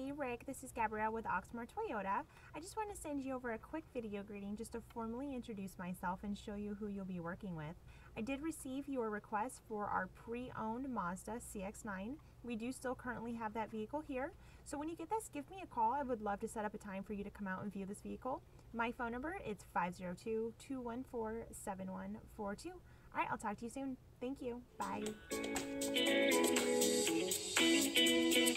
Hey Rick, this is Gabrielle with Oxmoor Toyota. I just want to send you over a quick video greeting just to formally introduce myself and show you who you'll be working with. I did receive your request for our pre-owned Mazda CX-9. We do still currently have that vehicle here. So when you get this, give me a call. I would love to set up a time for you to come out and view this vehicle. My phone number is 502-214-7142. All right, I'll talk to you soon. Thank you. Bye.